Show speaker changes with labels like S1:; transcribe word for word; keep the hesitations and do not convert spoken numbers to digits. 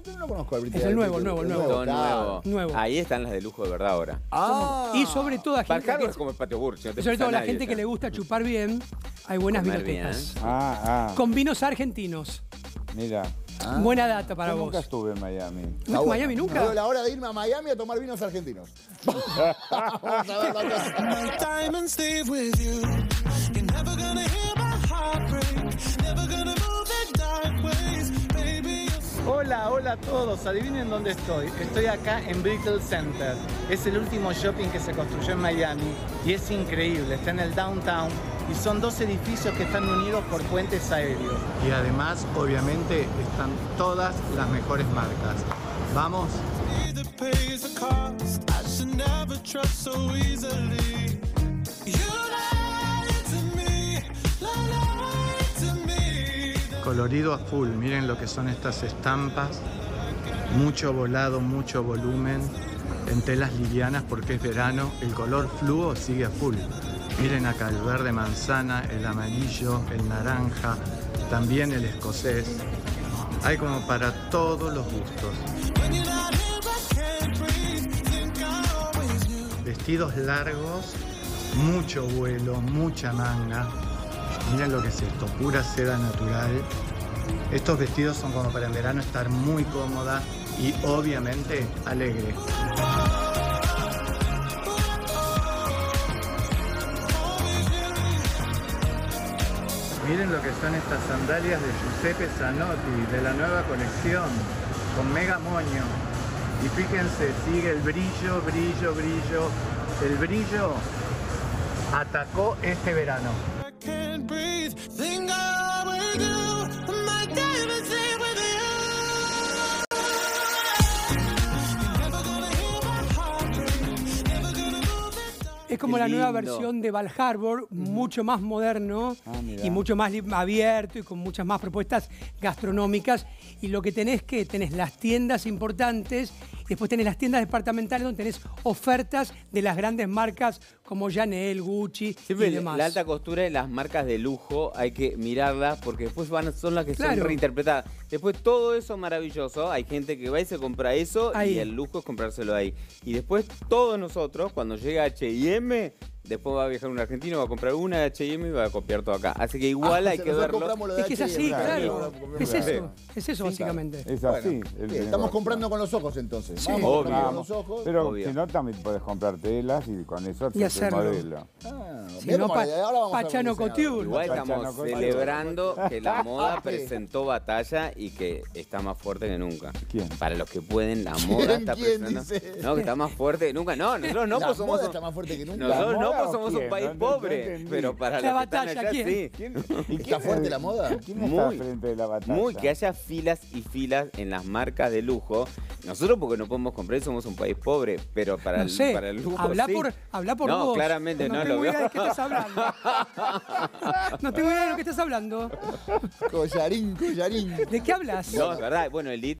S1: no lo conozco al British
S2: Es el
S1: Airways.
S2: nuevo, el nuevo, el nuevo.
S3: Todo
S1: claro.
S3: nuevo.
S2: Nuevo.
S3: Ahí están las de lujo de verdad ahora.
S1: Ah.
S2: Y sobre todo a gente
S3: Barcardo
S2: que,
S3: es como el patio Burch. No te
S2: sobre
S3: pisa
S2: todo la
S3: nadie,
S2: gente que
S3: ya.
S2: le gusta chupar bien, hay buenas
S3: Comer
S2: vinotecas.
S3: bien.
S4: Ah, ah.
S2: Con vinos argentinos.
S4: Mira.
S1: Ah.
S2: Buena data para
S4: Yo
S2: vos.
S4: nunca estuve en Miami.
S2: ¿Fuiste
S1: Está
S2: a
S1: bueno.
S2: Miami nunca?
S1: Llegó la hora de irme a Miami a tomar vinos argentinos. Vamos a ver la cosa.
S5: My diamonds leave with you. You're never gonna hear my heart break. Never gonna move in dark ways, baby.
S6: Hola, hola a todos. Adivinen dónde estoy. Estoy acá en Brickell Center. Es el último shopping que se construyó en Miami y es increíble. Está en el downtown y son dos edificios que están unidos por puentes aéreos. Y además, obviamente, están todas las mejores marcas. Vamos.
S5: That pays the cost. I should never trust so easily. You lied to me, lied to me.
S6: Colorido a full. Miren lo que son estas estampas. Mucho volado, mucho volumen. En telas livianas porque es verano. El color fluo sigue a full. Miren acá el verde manzana, el amarillo, el naranja, también el escocés. Hay como para todos los gustos.
S5: When you're not here, I can't breathe. Think I always knew.
S6: Vestidos largos, mucho vuelo, mucha manga. Miren lo que es esto, pura seda natural. Estos vestidos son como para en verano estar muy cómoda y obviamente alegre. Miren lo que son estas sandalias de Giuseppe Zanotti, de la nueva colección, con mega moño. Y fíjense, sigue el brillo, brillo, brillo. El brillo atacó este verano.
S5: I can't breathe. Think I always knew. My diamonds leave with you. You're never gonna hear my heart break. Never gonna move in dark.
S2: Es como
S3: Qué
S2: la nueva
S3: lindo.
S2: versión de Val Harbor, mucho más moderno
S4: Ah, mirá.
S2: y mucho más li- abierto y con muchas más propuestas gastronómicas. Y lo que tenés que tenés las tiendas importantes, y después tenés las tiendas departamentales donde tenés ofertas de las grandes marcas como Chanel, Gucci
S3: Siempre
S2: y demás.
S3: la alta costura de las marcas de lujo hay que mirarlas porque después van, son las que
S2: Claro.
S3: son reinterpretadas. Después todo eso maravilloso, hay gente que va y se compra eso
S2: Ahí.
S3: y el lujo es comprárselo ahí. Y después todos nosotros, cuando llega H y M, después va a viajar un argentino, va a comprar una de H y M y va a copiar todo acá. Así que igual
S1: Ah,
S3: hay
S1: o sea,
S3: que
S1: nosotros
S3: verlo.
S1: compramos lo de
S2: Es que es
S1: H y M,
S2: así,
S1: claro.
S2: claro.
S1: Compramos
S2: Es
S1: lo de-
S2: eso, es eso básicamente.
S4: Es
S1: Bueno,
S4: así. el
S1: bien, estamos
S4: negocio.
S1: comprando con los ojos entonces.
S2: Sí.
S1: Vamos a comprar con
S4: Vamos.
S1: los ojos.
S4: Pero
S3: Obvio.
S4: si no, también puedes comprar telas y con eso
S2: Y
S4: haces el
S2: hacerlo.
S4: modelo.
S1: Ah,
S2: Si
S1: mirá
S2: no,
S1: cómo
S2: pa-
S1: le- ahora vamos a ver
S2: Pachano
S1: con el diseñador.
S2: Couture.
S3: Igual
S4: Pachano
S3: estamos
S4: con-
S3: celebrando que la moda
S1: Ah, ¿qué?
S3: presentó batalla y que está más fuerte que nunca.
S4: ¿Quién?
S3: Para los que pueden, la moda
S1: ¿Quién?
S3: está
S1: ¿Quién
S3: presentando.
S1: dice?
S3: No, que está más fuerte que nunca. No, nosotros no,
S1: La
S3: pues somos.
S1: moda está más fuerte que nunca.
S3: Nosotros
S4: ¿La
S3: no,
S4: moda
S3: pues
S4: o
S3: somos un
S4: quién?
S3: país
S4: No, no
S3: pobre.
S4: entendí.
S3: Pero para
S2: La
S3: los que están
S2: batalla,
S3: allá,
S2: ¿quién?
S3: sí.
S4: ¿Quién,
S1: ¿Está fuerte la moda?
S4: ¿Quién está
S3: Muy,
S4: al frente de la batalla?
S3: Muy, que haya filas y filas en las marcas de lujo. Nosotros porque no podemos comprar y somos un país pobre, pero para,
S2: No
S3: el,
S2: sé,
S3: para el lujo
S2: habla
S3: sí.
S2: por, habla por
S3: no,
S2: vos.
S3: claramente no,
S2: no
S3: lo
S2: tengo
S3: veo.
S2: idea de qué estás hablando. No tengo idea de lo que estás hablando.
S1: Collarín, collarín.
S2: ¿De qué hablas?
S3: No, es verdad. Bueno, el